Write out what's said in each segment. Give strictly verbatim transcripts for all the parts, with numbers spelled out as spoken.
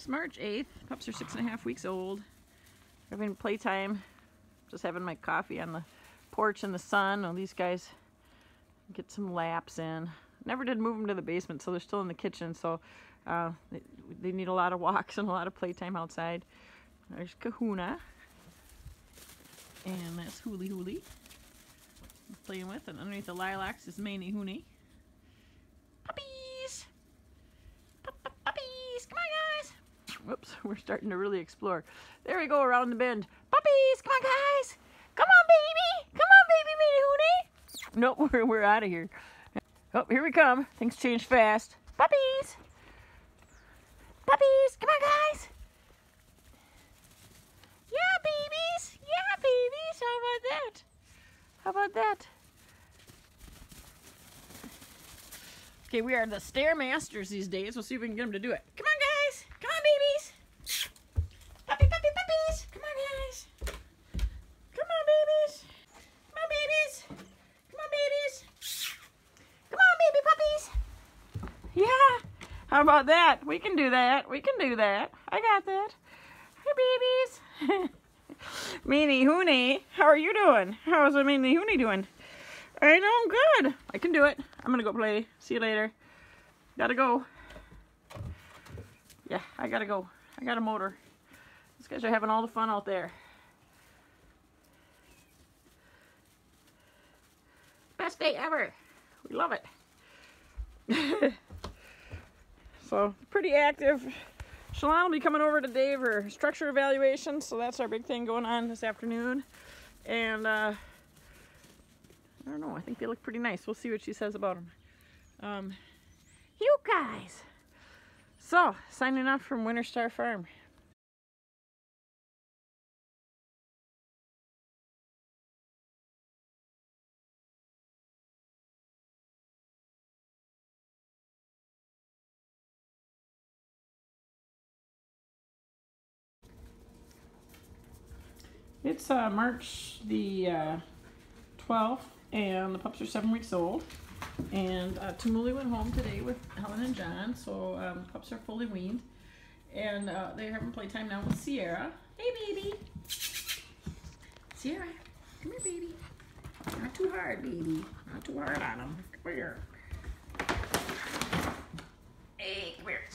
It's March eighth. Pups are six and a half weeks old. Having playtime. Just having my coffee on the porch in the sun. Oh, these guys get some laps in. Never did move them to the basement, so they're still in the kitchen. So uh, they, they need a lot of walks and a lot of playtime outside. There's Kahuna. And that's Hooly Hooly. Playing with, and underneath the lilacs is Maney Hooney. Puppies! Puppies! Come on, guys! Whoops, we're starting to really explore. There we go, around the bend. Puppies! Come on, guys! Come on, baby! Come on, baby Maney Hooney! Nope, we're, we're out of here. Oh, here we come. Things change fast. Puppies! Puppies! Come on, guys! Yeah, babies! Yeah, babies! How about that? How about that? Okay, we are the stair masters these days. We'll see if we can get them to do it. Come on, guys! Come on, babies! Puppy, puppy, puppies! Come on, guys! Come on, babies! Come on, babies! Come on, babies! Come on, baby puppies! Yeah! How about that? We can do that. We can do that. I got that. Hi, babies! Maney Hooney, how are you doing? How's the Maney Hooney doing? I know, I'm good. I can do it. I'm gonna go play. See you later. Gotta go. Yeah, I gotta go. I got a motor. These guys are having all the fun out there. Best day ever. We love it. So, pretty active. Shalon will be coming over today for structure evaluation, so that's our big thing going on this afternoon. And, uh, I don't know, I think they look pretty nice. We'll see what she says about them. Um, you guys! So, signing off from Winter Star Farm. It's uh, March the uh, twelfth, and the pups are seven weeks old. And uh, Tamuli went home today with Helen and John, so um, pups are fully weaned. And uh, they're having playtime now with Sierra. Hey, baby! Sierra, come here, baby. Not too hard, baby. Not too hard on them. Come here. Hey, come here.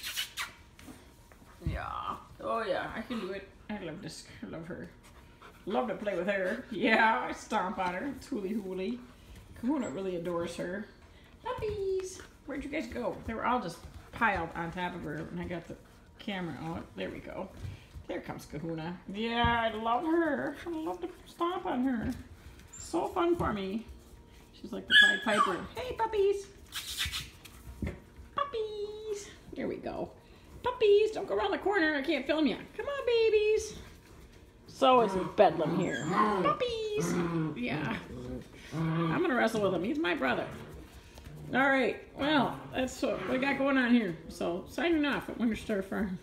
Yeah. Oh, yeah, I can do it. I love this. I love her. Love to play with her. Yeah, I stomp on her. It's Hooly Hooly. Kahuna really adores her. Puppies! Where'd you guys go? They were all just piled on top of her when I got the camera out. There we go. There comes Kahuna. Yeah, I love her. I love to stomp on her. So fun for me. She's like the Pied Piper. Hey, puppies! Puppies! There we go. Puppies! Don't go around the corner. I can't film you. Come on, babies! So it's bedlam here. Puppies! Yeah. I'm gonna wrestle with him. He's my brother. Alright, well, that's what we got going on here. So, signing off at Winter Star Farm.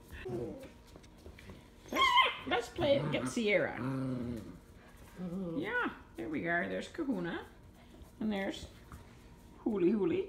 Let's, let's play it. Get Sierra. Yeah, there we are. There's Kahuna. And there's Hooly Hooly.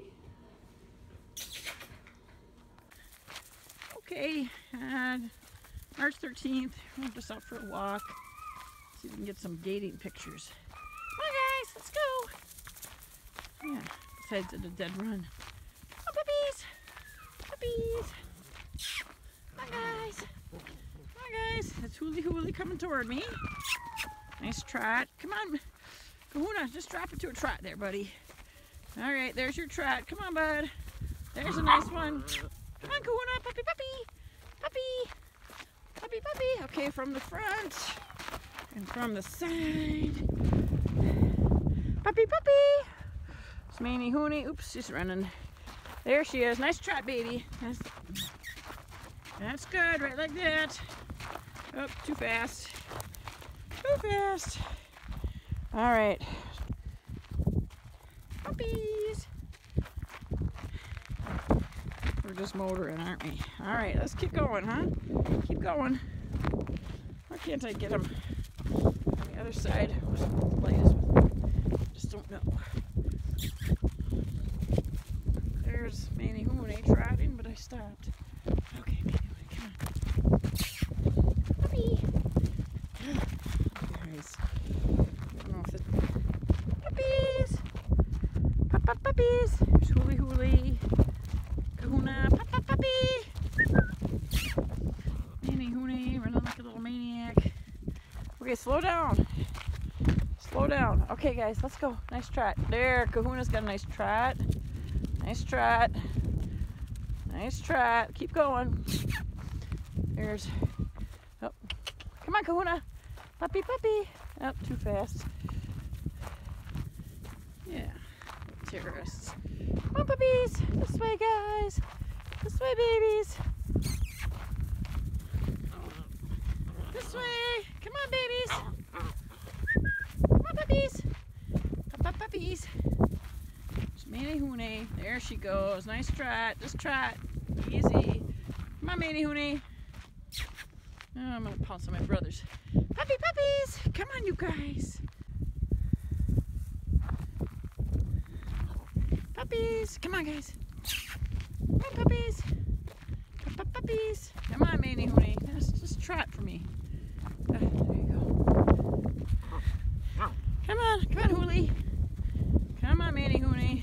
Okay, and March thirteenth, we're just out for a walk. See if we can get some dating pictures. Come on, guys, let's go. Yeah, besides at a dead run. Come on, puppies. Puppies. Come on, guys. Come on, guys. That's Hooly Hooly coming toward me. Nice trot. Come on. Kahuna, just drop it to a trot there, buddy. All right, there's your trot. Come on, bud. There's a nice one. Come on, Kahuna. Puppy, puppy. Puppy. Puppy, puppy. Okay, from the front and from the side. Puppy, puppy. It's Maney Hooney. Oops, she's running. There she is. Nice trot, baby. That's, that's good. Right like that. Oh, too fast. Too fast. All right. Puppies. We're just motoring, aren't we? All right, let's keep going, huh? Keep going. Why can't I get them on the other side? Just don't know. There's Maney Hooney trotting, but I stopped. Okay, Maney Hooney, Okay, slow down. Slow down. Okay, guys, let's go. Nice trot. There, Kahuna's got a nice trot. Nice trot. Nice trot. Keep going. There's. Oh, come on, Kahuna. Puppy, puppy. Oh, too fast. Yeah. Terrorists. Come on, puppies. This way, guys. This way, babies. This way. Come on, babies. Come on, puppies. Up, up, puppies. There's Manihune. There she goes. Nice trot. Just trot. Easy. Come on, Manihune. Oh, I'm going to pounce on my brothers. Puppy, puppies. Come on, you guys. Puppies. Come on, guys. Come on, puppies. Pup, pup, puppies. Come on, Manihune. Just, just trot for me. Uh, there you go. Come on. Come on, Huli. Come on, Manihune.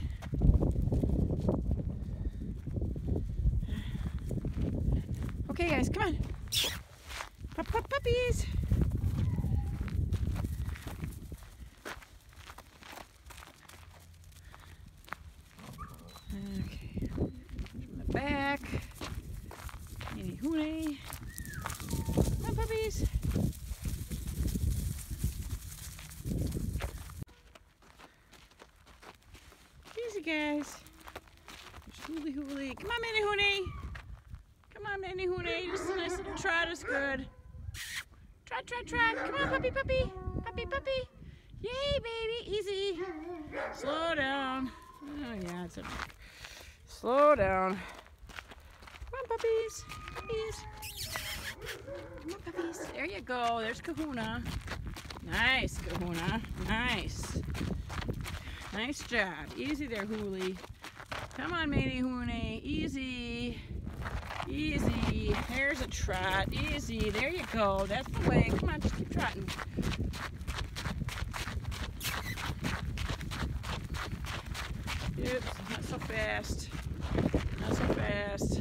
Okay, guys. Come on. Pup, pup, puppies. Okay. From the back. Manihune. Come on, puppies. Easy, guys. There's Huli Huli. Come on, Manihune. Come on, Manihune. Just a nice little trot is good. Trot, trot, trot. Come on, puppy, puppy. Puppy, puppy. Yay, baby. Easy. Slow down. Oh, yeah, it's a... Slow down. Come on, puppies. Puppies. Come on, puppies. There you go. There's Kahuna. Nice, Kahuna. Nice. Nice job. Easy there, Huli. Come on, Manihune. Easy. Easy. There's a trot. Easy. There you go. That's the way. Come on, just keep trotting. Oops, not so fast. Not so fast.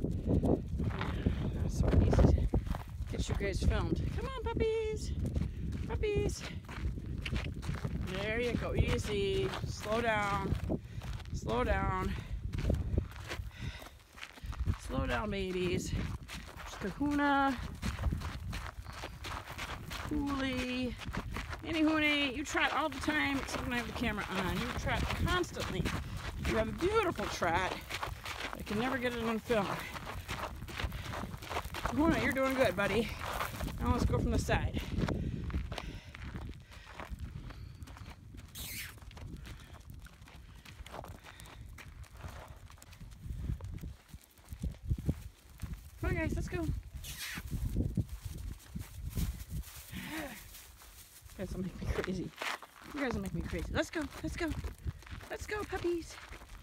Not so easy to get you guys filmed. Come on, puppies. Puppies. There you go. Easy. Slow down. Slow down. Slow down, babies. There's Kahuna. Huli. Manihune, you trot all the time except when I have the camera on. You trot constantly. You have a beautiful trot. I can never get it on film. Kahuna, you're doing good, buddy. Now let's go from the side. Come on, guys, let's go. You guys will make me crazy. You guys will make me crazy. Let's go, let's go. Let's go, puppies.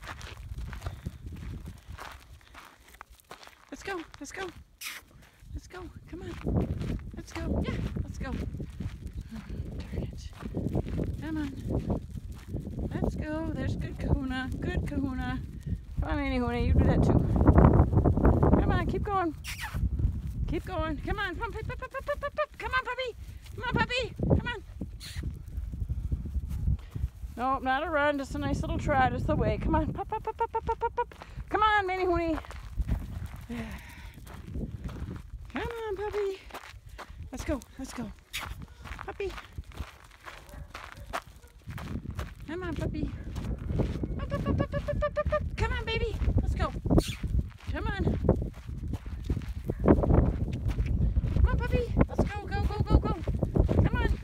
Let's go, let's go. Let's go, come on. Let's go, yeah, let's go. Oh, darn it. Come on. Let's go. There's good Kahuna. Good Kahuna. Come on, Manihune, you do that too. Come on, keep going. Keep going. Come on, come on, pup, pup, pup, pup, pup, pup. Come on, puppy. Come on, puppy. Come on. Nope, not a run, just a nice little trot is the way. Come on, pup, pup, pup, pup, pup, pup, pup. Come on, Manihune. Come on, puppy. Let's go, let's go. Puppy. Come on, puppy. Pup, pup, pup, pup, pup, pup, pup, pup. Come on, baby. Let's go. Come on. Come on, puppy. Let's go, go, go, go, go. Come on.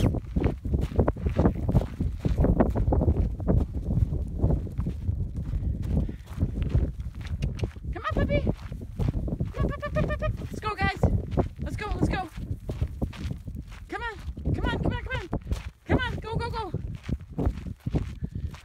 Come on, puppy. Come on, pup, pup, pup, pup, pup. Let's go, guys. Let's go, let's go. Come on. Come on, come on, come on. Come on, go, go, go.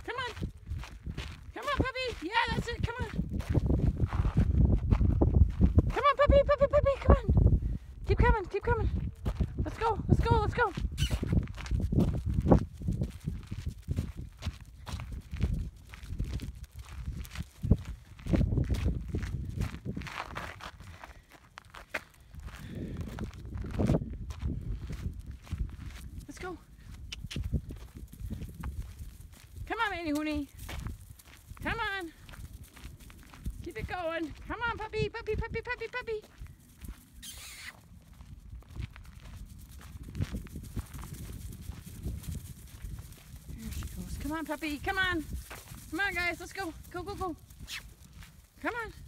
Honey, honey. Come on. Keep it going. Come on, puppy, puppy, puppy, puppy, puppy. There she goes. Come on, puppy. Come on. Come on, guys. Let's go. Go, go, go. Come on.